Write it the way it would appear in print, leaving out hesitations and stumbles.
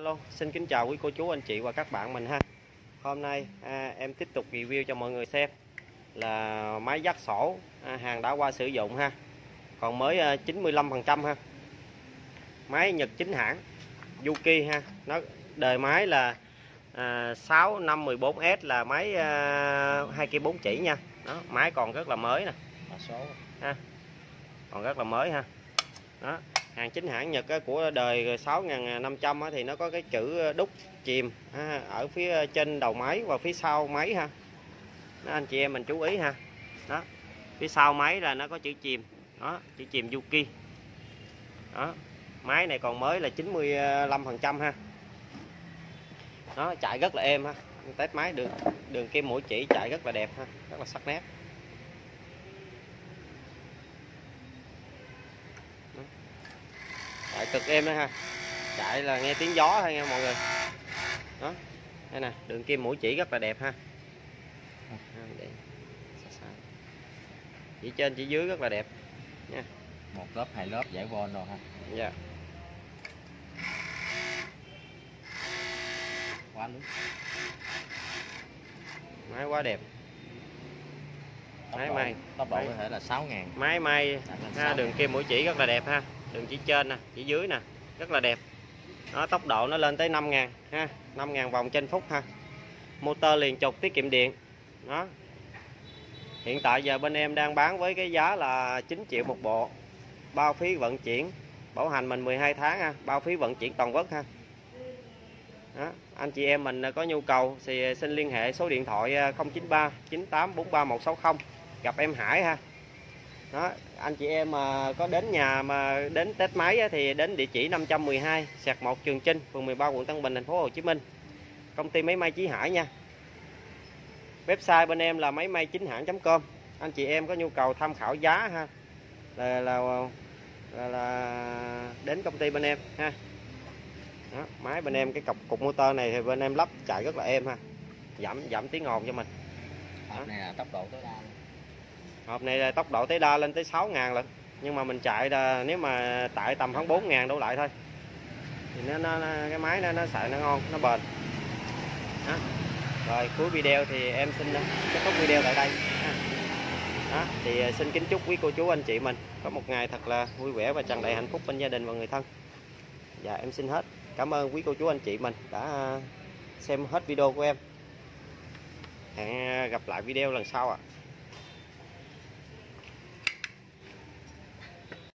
Hello, xin kính chào quý cô chú anh chị và các bạn mình ha. Hôm nay em tiếp tục review cho mọi người xem là máy vắt sổ hàng đã qua sử dụng ha. Còn mới 95% ha. Máy Nhật chính hãng Yuki ha. Nó đời máy là 6514S là máy 2 cây 4 chỉ nha. Đó, máy còn rất là mới nè. Số Ha. Còn rất là mới ha. Đó, hàng chính hãng Nhật của đời 6500 thì nó có cái chữ đúc chìm ở phía trên đầu máy và phía sau máy ha. Đó, anh chị em mình chú ý ha. Đó, phía sau máy là nó có chữ chìm. Đó, chữ chìm Yuki. Đó, máy này còn mới là 95% ha. Nó chạy rất là êm ha. Test máy đường kim mũi chỉ chạy rất là đẹp ha, rất là sắc nét. Chạy cực êm đó ha, chạy là nghe tiếng gió thôi nha mọi người. Đó, đây nè, đường kim mũi chỉ rất là đẹp ha. Chỉ trên chỉ dưới rất là đẹp nha. một lớp hai lớp giải von rồi ha. Dạ. Quá lớn. Máy quá đẹp. Máy tốc độ có thể là 6.000. Máy may ha, đường kim mũi chỉ rất là đẹp ha. Đường chỉ trên nè, chỉ dưới nè, rất là đẹp. Đó, tốc độ nó lên tới 5.000 ha, 5.000 vòng trên phút ha. Motor liền trục tiết kiệm điện. Đó. Hiện tại giờ bên em đang bán với cái giá là 9 triệu một bộ. Bao phí vận chuyển, bảo hành mình 12 tháng ha, bao phí vận chuyển toàn quốc ha. Đó, anh chị em mình có nhu cầu thì xin liên hệ số điện thoại 093 98 43 160, gặp em Hải ha. Đó, anh chị em mà có đến nhà mà đến test máy thì đến địa chỉ 512/1 Trường Chinh, phường 13, quận Tân Bình, thành phố Hồ Chí Minh. Công ty máy may Chí Hải nha. Website bên em là máy may chính hãng.com. Anh chị em có nhu cầu tham khảo giá ha là đến công ty bên em ha. Đó, máy bên em cái cục motor này thì bên em lắp chạy rất là êm ha, giảm tiếng ồn cho mình. Hộp này là tốc độ tối đa. Hộp này là tốc độ tối đa lên tới 6.000 lần, nhưng mà mình chạy là nếu mà tại tầm khoảng 4.000 đổ lại thôi thì cái máy nó xài nó ngon, nó bền. Đó. Rồi cuối video thì em xin kết thúc video tại đây. Đó, thì xin kính chúc quý cô chú anh chị mình có một ngày thật là vui vẻ và tràn đầy hạnh phúc bên gia đình và người thân. Dạ em xin hết. Cảm ơn quý cô chú anh chị mình đã xem hết video của em. Hẹn gặp lại video lần sau ạ.